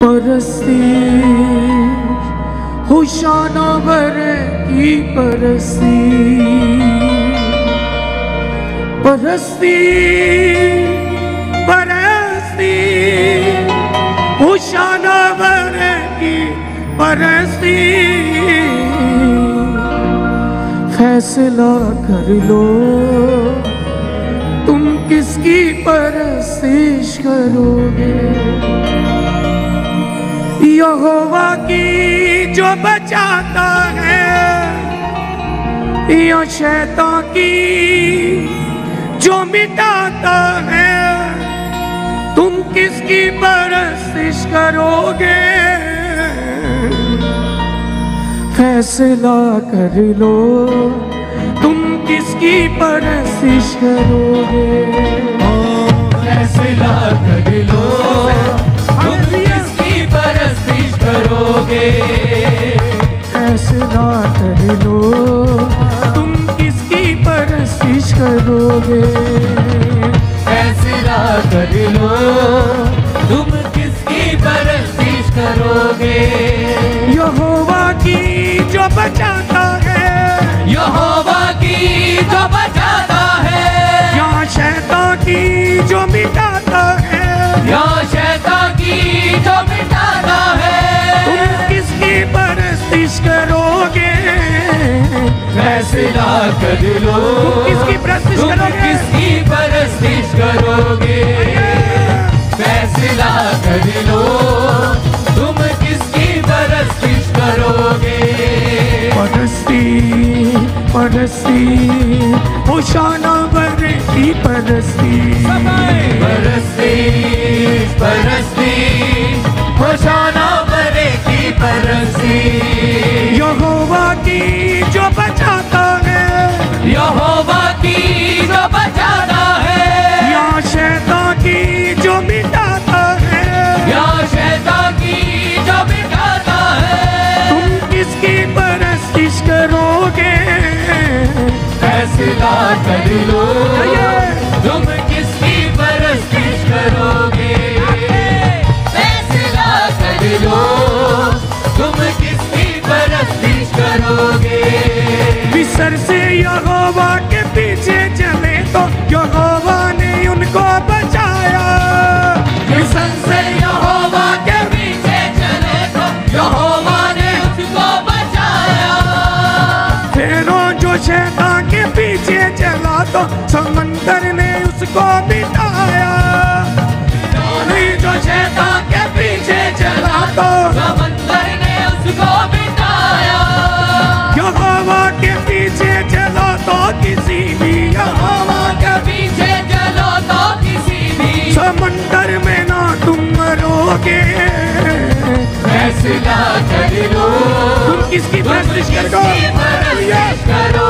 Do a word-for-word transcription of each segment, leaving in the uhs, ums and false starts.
परस्ती हुशाना भरे की परस्ती, परस्ती परस्ती हुशाना भरे की परस्ती। फैसला कर लो तुम किसकी परस्तिश करोगे। यहोवा की जो बचाता है या शैतान की जो मिटाता है, तुम किसकी परस्तिश करोगे। फैसला कर लो तुम किसकी परस्तिश करोगे। फैसला कर लो तुम किसकी परस्तिश करोगे। फैसला कर लो तुम किसकी परस्तिश करोगे। फैसला कर लो तुम किसकी परस्तिश करोगे। यहोवा की जो बचाता है, यहोवा की जो बचाता है, या शैतान की जो मिटाता है, या शैतान की जो मिटाता है, तुम किसकी परस्तिश करोगे। फैसला कर लो तुम किसकी परस्तिश तुम करोगे। किसकी परस्तिश करोगे। फैसला कर लो तुम किसकी परस्तिश करोगे। परस्ती परस्ती होशाना भरे की परस्ती, परस्ती परस्ती होशाना भरे की परस्ती। यहोवा की जो बचाता है, यहोवा की जो बचाता है, या शैतान की जो मिटाता है, या शैतान की जो मिटाता है, तुम किसकी परस्तिश करोगे। फैसला कर लो तुम किसकी परस्तिश करोगे। फैसला कर लो तुम किसकी परस्तिश करोगे। मिस्र से यहोवा के पीछे चले तो यहोवा ने उनको बचाया। मिस्र से यहोवा के पीछे चले तो यहोवा ने उसको बचाया। फेरो जो शैतान के पीछे चला तो समंदर ने उसको मिटाया। नहीं जो शैतान के पीछे चला तो समंदर ने उसको मिटाया। यहोवा के पीछे चलो तो किसी भी, यहोवा के पीछे चलो तो किसी भी समंदर में ना तुम मरोगे। फैसला कर लो तुम किसकी परस्तिश करोगे। करो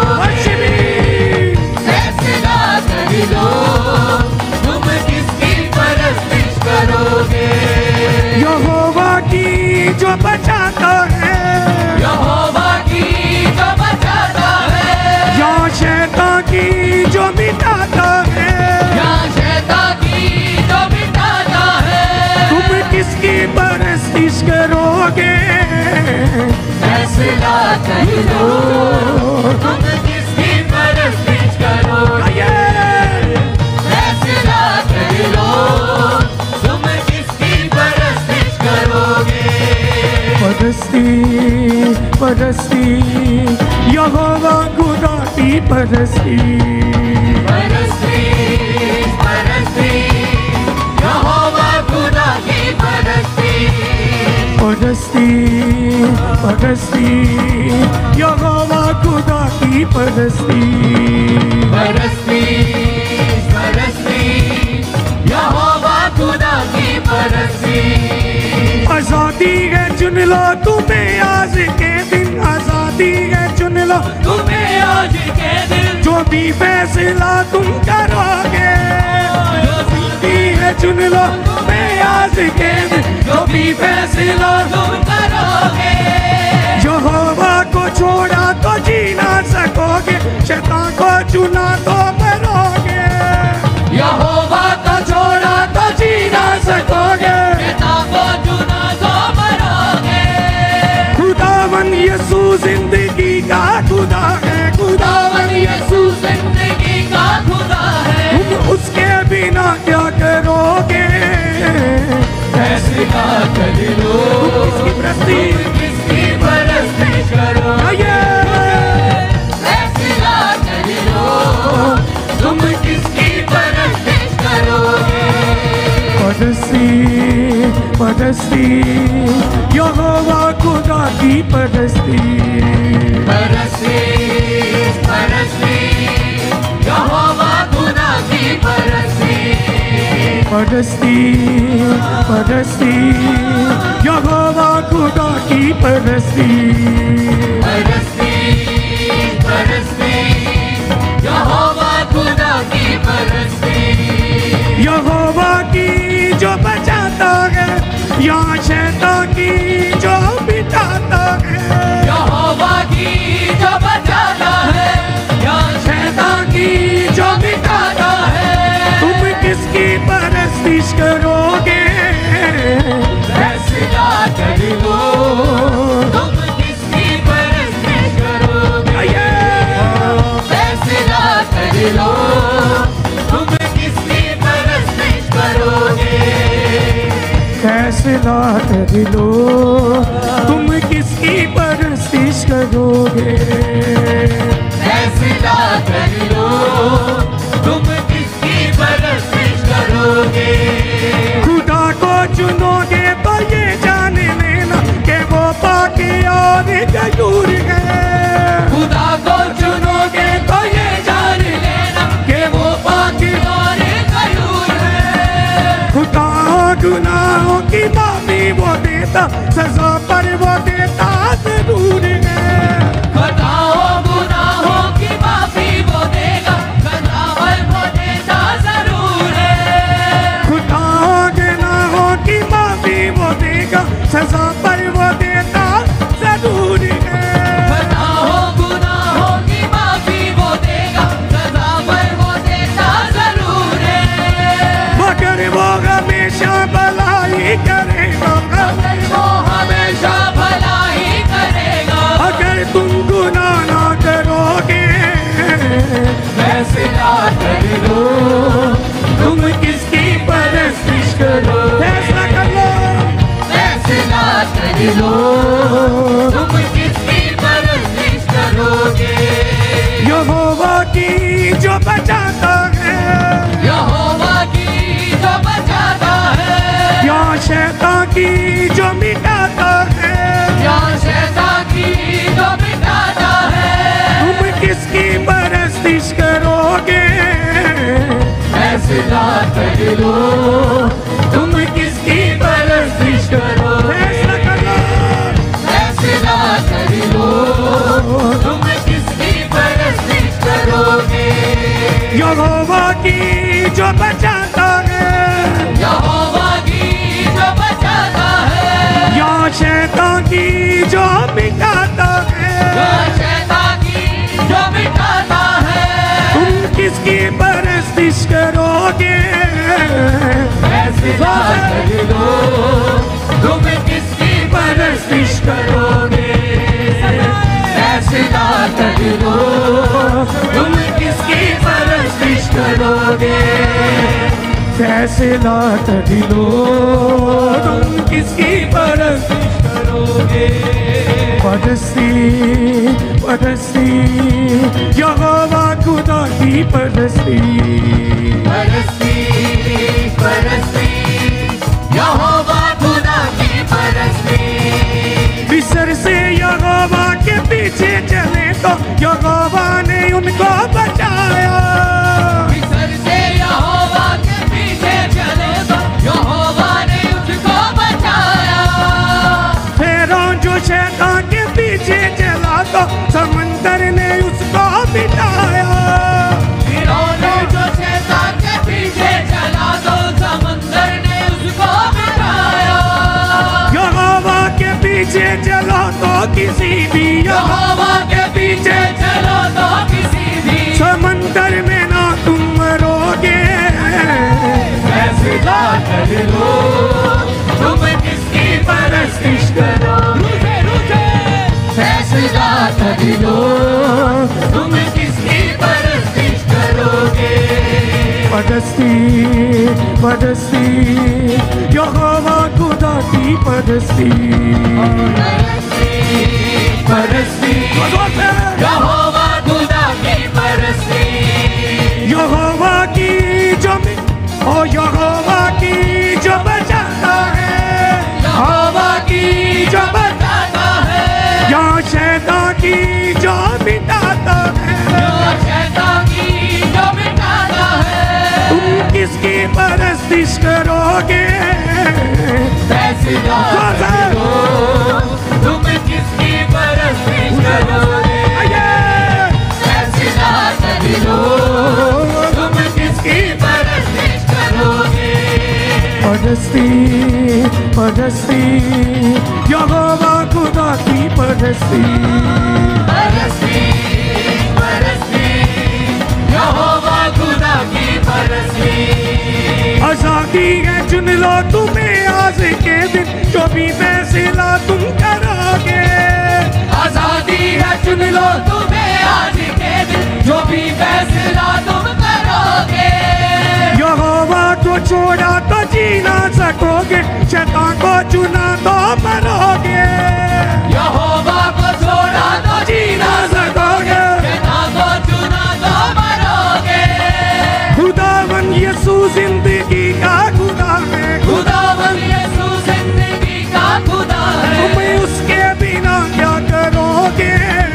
फैसला कर लो तुम किसकी परस्तिश करोगे। यहोवा की जो बचाता है, यहोवा की जो बचाता है, या शैतान की जो मिटाता है, या शैतान की जो मिटाता है, तुम किसकी परस्तिश करोगे। फैसला कर लो तुम किसकी परस्तिश करोगे। फैसला कर लो तुम किसकी परस्तिश करोगे। परस्ती परस्ती यहोवा खुदा की परस्ती, परस्ती परस्ती यहोवा खुदा की परस्ती। परस्ती परस्ती यहोवा खुदा की परस्ती। परस्ती परस्ती यहोवा खुदा की परस्ती। आजादी है चुन लो तुम्हें आज के दिन, आजादी है चुन लो तुम्हें आज के दिन, जो भी फैसला तुम करोगे। आजादी है चुन लो तुम्हें आज के दिन, जो भी फैसला तुम करोगे। यहोवा को छोड़ा तो जी ना सकोगे, शैतान को चुना तो मरोगे। यहोवा को छोड़ा तो जी ना सकोगे। सकोगे। पिता को चुना तो फैसला कर लो, किसकी परस्ती किसकी परस्ती करोगे? फैसला कर लो, तुम किसकी परस्ती करोगे? परस्ती परस्ती यहोवा खुदा की परस्ती, परस्ती परस्ती यहोवा खुदा की परस्ती, परस्ती परस्ती यहोवा खुदा की परस्ती, परस्ती परस्ती यहोवा खुदा की परस्ती, यहोवा की जो बचाता है या शैतान की जो बिठाता है, यहोवा की जो बचाता है या शैतान की जो मिटाता है, तुम किसकी परस्तिश करोगे? फैसला कर लो, तुम किसकी परस्ती करोगे? फैसला कर लो, तुम किसकी परस्ती करोगे? फैसला कर लो, तुम किसकी परस्तिश करोगे? फैसला कर लो, तुम किसकी परस्ती करोगे? खुदा को चुनोगे तो ये जान लेना कि वो पाकी और गयूर है, खुदा को चुनोगे तो ये जान लेना कि वो पाकी और गयूर है, खुदा गुनाहों की माफी वो देता, सजा पर वो देता जरूर है, बताओ गुनाहों की माफी वो देगा, सजा पर वो देता जरूर है, खुदा गुनाहों की माफी वो देगा, सजा पर वो देता जरूर है, बताओ गुनाहों की माफी वो देगा, सजा पर वो देता जरूर है, मगर वो हमेशा भलाई करेगा, अगर वो हमेशा भलाई करेगा, अगर तुम गुनाह ना करोगे। फैसला कर लो, तुम किसकी परस्तिश करो? फैसला कर लो, फैसला कर लो, तुम किसकी परस्ती करोगे? यहोवा की जो बचाता है यहोवा की जो बचाता है या शैतान की जो मिटाता है, या शैतान की जो मिटाता है, तुम किसकी परस्तिश करोगे? फैसला कर लो, तुम किसकी परस्ती करोगे? फैसला कर लो, फैसला कर लो, तुम किसकी परस्ती करोगे? यहोवा की जो बचाता है यहोवा की जो बचाता है, या शैतान की जो मिटाता है, या शैतान की जो मिटाता है, तुम किसकी परस्तिश करोगे? फैसला कर लो, तुम किसकी परस्तिश करोगे? फैसला कर लो, तुम किसकी परस्तिश करोगे? फैसला कर लो, तुम किसकी परस्तिश करोगे? परस्ती परस्ती यहोवा खुदा की परस्ती, परस्ती परस्ती यहोवा खुदा की परस्ती, मिस्र से यहोवा के पीछे चले तो यहोवा ने उनको बचाया, मिस्र से यहोवा के पीछे चले तो यहोवा ने उसको बचाया, फिरौन जो शैतान के पीछे चला तो समंदर ने उसको बिठाया, फिरौन जो शैतान के पीछे चला तो समंदर ने उसको बिठाया, यहोवा के पीछे चलो तो किसी भी यहोवा के पीछे चलो तो किसी भी समंदर में ना तुम मरोगे। फैसला कर लो, तुम किसकी परस्तिश करोगे? फैसला कर लो, तुम किसकी परस्तिश करोगे? परस्ती परस्ती यहोवा खुदा की परस्ती परस्ती यहोवा खुदा की परस्ती यहोवा की जो ओ यहोवा की जो बचाता है यहोवा की जो बताता है या शैतान की जो मिटाता है या शैतान की जो मिटाता है तुम किसकी परस्तिश करोगे फैसला कर लो तुम किसकी परस्तिश करोगे फैसला कर लो तुम किसकी परस्तिश करोगे परस्ती परस्ती यहोवा खुदा की परस्ती परस्ती परस्ती यहोवा खुदा की परस्ती आजादी है चुन लो तुम्हें आज के दिन जो भी फैसला तुम करोगे आजादी है चुन लो तुम्हें आज के दिन जो भी फैसला तुम करोगे यहोवा को छोड़ा तो जी ना सकोगे शैतान को चुना तो मरोगे यहोवा को छोड़ा तो जी ना सकोगे शैतान को चुना तो मरोगे खुदावन यीशु जिंदगी का खुदा है खुदावन यीशु जिंदगी का खुदा है तुम उसके बिना क्या करोगे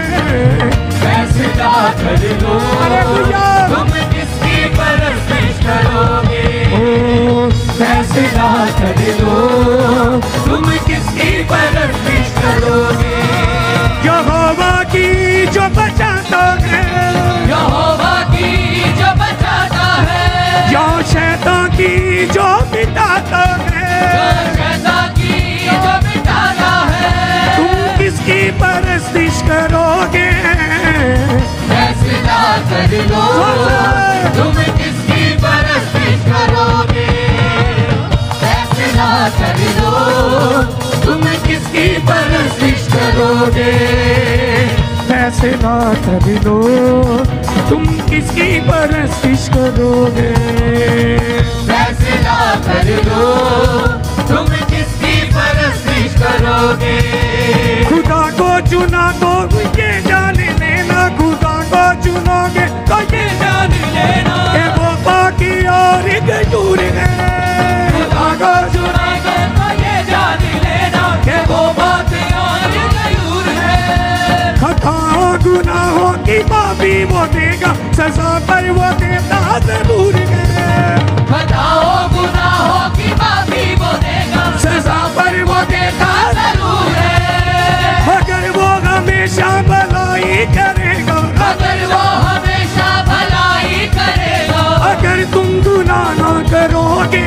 फैसला कर लो हालेलुया तुम किसकी परस्तिश करोगे ओ फैसला कर लो तुम किसकी परस्तिश करोगे यहोवा की जो बचाता है यहोवा की जो बचाता है या शैतान की जो मिटाता है शैतान की जो मिटाता है तुम किसकी परस्तिश करोगे फैसला कर लो तुम किसकी परस्तिश करोगे फैसला कर लो तुम किसकी परस्तिश करोगे फैसला कर लो तुम किसकी परस्तिश करोगे फैसला कर लो तुम किसकी परस्तिश करोगे खुदा को चुना तो ये जान लेना खुदा को चुनोगे तो ये जान लेना कि वो बाकी और एक दूर है खुदा को चुनेंगे तो ये जान लेना कि वो बात और जरूर है खताओं गुनाहों की माफी वो देगा सजा पर वो देता जरूर है बताओ गुनाहों की माफी वो देगा सजा पर वो देता जरूर है अगर वो हमेशा भलाई करेगा अगर वो हमेशा भलाई करेगा अगर तुम गुनाह ना करोगे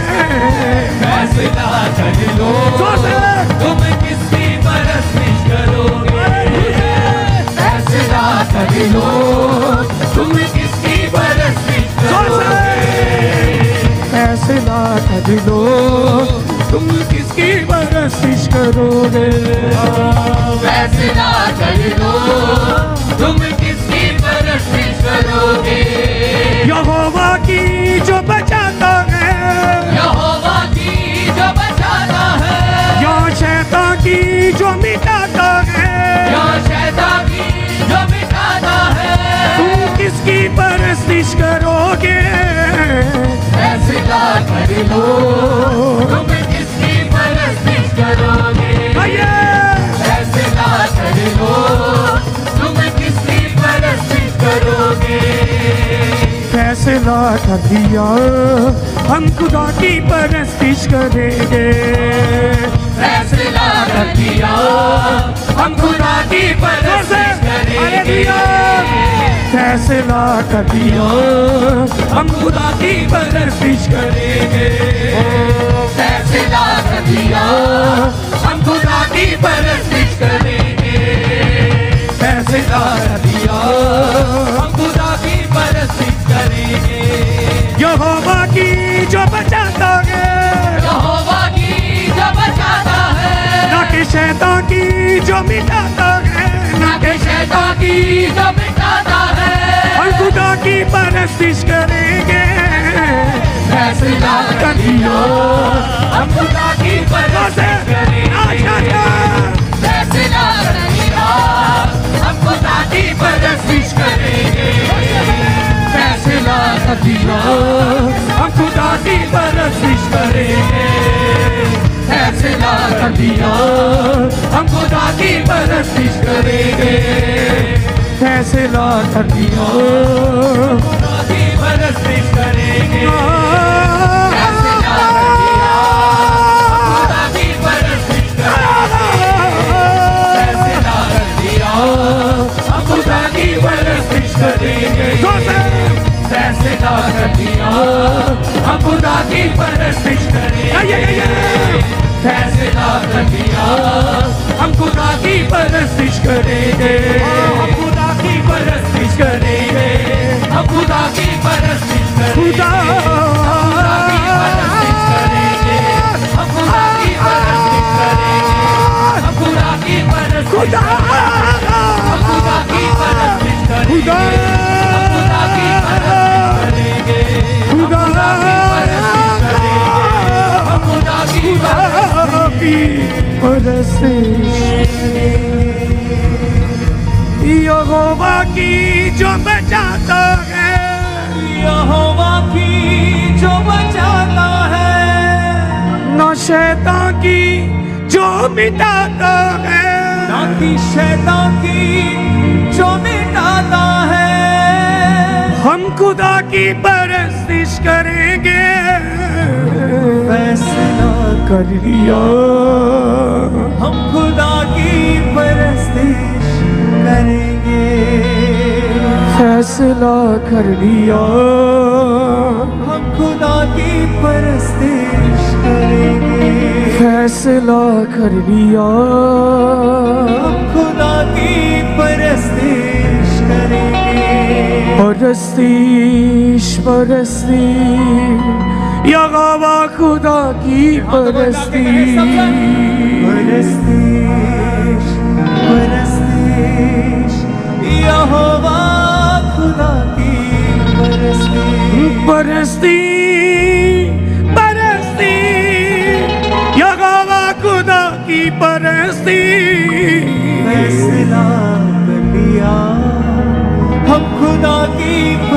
फैसला कर लो तुम किसकी परस्तिश करोगे फैसला कर लो तुम किसकी परस्तिश करोगे फैसला कर लो तुम किसकी परस्तिश करोगे फैसला कर लो तुम किसकी परस्तिश करोगे यहोवा की जो बचाता है यहोवा की जो बचाता है या शैतान की जो मिटाता है या शैतान की जो मिटाता है तुम किसकी परस्तिश करोगे फैसला कर लो तुम किसकी परस्तिश करोगे आइए फैसला कर लो तुम किसकी परस्तिश करोगे फैसला कर दिया हम खुदा की परस्तिश करेंगे फैसला कर दिया हम खुदा की परस्तिश करेंगे फैसला कर दिया हम खुदा की परस्तिश करेंगे फैसला कर दिया हम खुदा की परस्तिश करेंगे फैसला कर दिया हम खुदा की परस्तिश करेंगे यहोवा की जो बचाता है यहोवा की जो बचाता है ना कि शैतान की जो मिटाता है ना कि शैतान की जो मिटाता है हम खुदा की परस्तिश करेंगे फैसला कर दिया हम खुदा की परस्तिश करेंगे दिया, हम खुदा की परस्तिश करेंगे। फैसला कर दिया, खुदा की परस्तिश करेंगे। फैसला कर दिया, खुदा की परस्तिश करेंगे। फैसला कर दिया, हम खुदा की परस्तिश करेंगे। फैसला कर दिया, हम खुदा की परस्तिश करेंगे। फैसला कर दिया, हम खुदा की परस्तिश करेंगे। हम खुदा की परस्तिश करेंगे। हम खुदा की परस्तिश करेंगे। खुदा की परस्तिश करेंगे। हम खुदा की परस्तिश करेंगे। हम खुदा की परस्तिश खुदा हम खुदा की परस्तिश करेंगे। हम खुदा की परस्तिश करेंगे। खुदा हम खुदा की परस्तिश यहोवा की जो बचाता है, यहोवा की जो बचाता है, न शैतान की जो मिटाता है, ना कि शैतान की जो मिटाता है। हम खुदा की परस्तिश करेंगे। फैसला कर लिया, हम खुदा की परस्तिश करेंगे। फैसला कर लिया, हम खुदा की परस्तिश करेंगे। फैसला कर लिया, हम खुदा की परस्तिश करेंगे। परस्तिश परस्तिश यहोवा खुदा की परस्तिश। परस्तिश परस्तिश यहोवा खुदा की परस्तिश। परस्तिश परस्तिश यहोवा खुदा की परस्तिश। फैसला कर लिया, हम खुदा की